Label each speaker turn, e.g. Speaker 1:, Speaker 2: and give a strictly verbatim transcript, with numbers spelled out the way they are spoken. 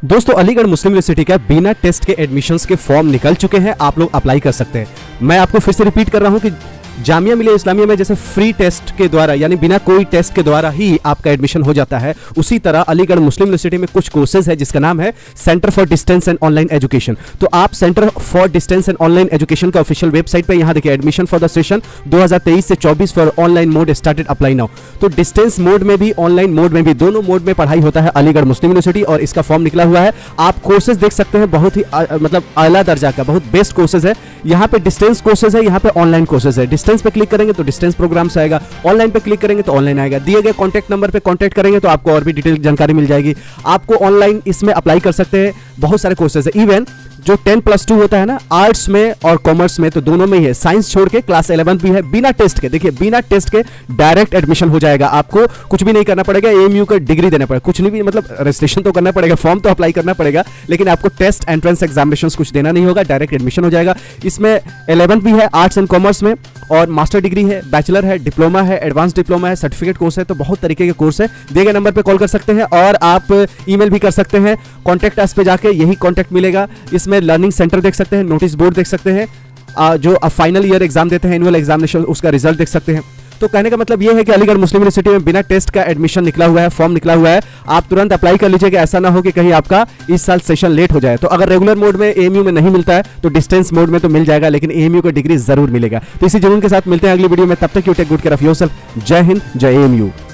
Speaker 1: दोस्तों अलीगढ़ मुस्लिम यूनिवर्सिटी का बिना टेस्ट के एडमिशन्स के फॉर्म निकल चुके हैं, आप लोग अप्लाई कर सकते हैं। मैं आपको फिर से रिपीट कर रहा हूं कि जामिया मिलिया इस्लामिया में जैसे फ्री टेस्ट के द्वारा यानी बिना कोई टेस्ट के द्वारा ही आपका एडमिशन हो जाता है, उसी तरह अलीगढ़ मुस्लिम यूनिवर्सिटी में कुछ कोर्सेज है जिसका नाम है centre for distance and online education. तो आप centre for distance and online education का ऑफिशियल वेबसाइट पे यहां देखिए एडमिशन फॉर द सेशन दो हज़ार तेईस से चौबीस for online mode started apply now. तो डिस्टेंस मोड में भी ऑनलाइन मोड में भी दोनों मोड में पढ़ाई होता है अलीगढ़ मुस्लिम यूनिवर्सिटी और इसका फॉर्म निकला हुआ है। आप कोर्सेज देख सकते हैं, बहुत ही आ, मतलब आला दर्जा का बहुत बेस्ट कोर्सेज है। यहाँ पे डिस्टेंस कोर्सेज है, यहाँ पे ऑनलाइन कोर्सेज है। डिस्टेंस पे क्लिक करेंगे तो डिस्टेंस प्रोग्राम्स आएगा, ऑनलाइन पे क्लिक करेंगे तो ऑनलाइन आएगा। दिए गए कॉन्टैक्ट नंबर पे कॉन्टैक्ट करेंगे तो आपको और भी डिटेल जानकारी मिल जाएगी। आपको ऑनलाइन इसमें अप्लाई कर सकते हैं, बहुत सारे कोर्सेज है। इवन जो टेन प्लस टू होता है ना, आर्ट्स में और कॉमर्स में, तो दोनों में ही है। साइंस छोड़ के क्लास इलेवेंथ भी है, बिना टेस्ट के। देखिए बिना टेस्ट के डायरेक्ट एडमिशन हो जाएगा, आपको कुछ भी नहीं करना पड़ेगा। एएमयू का डिग्री देना पड़ेगा, कुछ नहीं भी, मतलब रजिस्ट्रेशन तो करना पड़ेगा, फॉर्म तो अप्लाई करना पड़ेगा, लेकिन आपको टेस्ट एंट्रेंस एग्जामिनेशन कुछ देना नहीं होगा, डायरेक्ट एडमिशन हो जाएगा। इसमें इलेवेंथ भी है आर्ट्स एंड कॉमर्स में, और मास्टर डिग्री है, बैचलर है, डिप्लोमा है, एडवांस डिप्लोमा है, सर्टिफिकेट कोर्स है। तो बहुत तरीके के कोर्स है। दिए गए नंबर पे कॉल कर सकते हैं और आप ईमेल भी कर सकते हैं। कॉन्टैक्ट अस पे जाके यही कॉन्टैक्ट मिलेगा। इसमें लर्निंग सेंटर देख सकते हैं, नोटिस बोर्ड देख सकते हैं, जो फाइनल ईयर एग्जाम देते हैं, एनुअल एग्जामिनेशन, उसका रिजल्ट देख सकते हैं। तो कहने का मतलब यह है कि अलीगढ़ मुस्लिम यूनिवर्सिटी में बिना टेस्ट का एडमिशन निकला हुआ है, फॉर्म निकला हुआ है। आप तुरंत अप्लाई कर लीजिएगा, ऐसा ना हो कि कहीं आपका इस साल सेशन लेट हो जाए। तो अगर रेगुलर मोड में एएमयू में नहीं मिलता है तो डिस्टेंस मोड में तो मिल जाएगा, लेकिन एएमयू का डिग्री जरूर मिलेगा। तो इसी जुनून के साथ मिलते हैं अगली वीडियो में, तब तक you take good care of yourself. जय हिंद, जय एएमयू।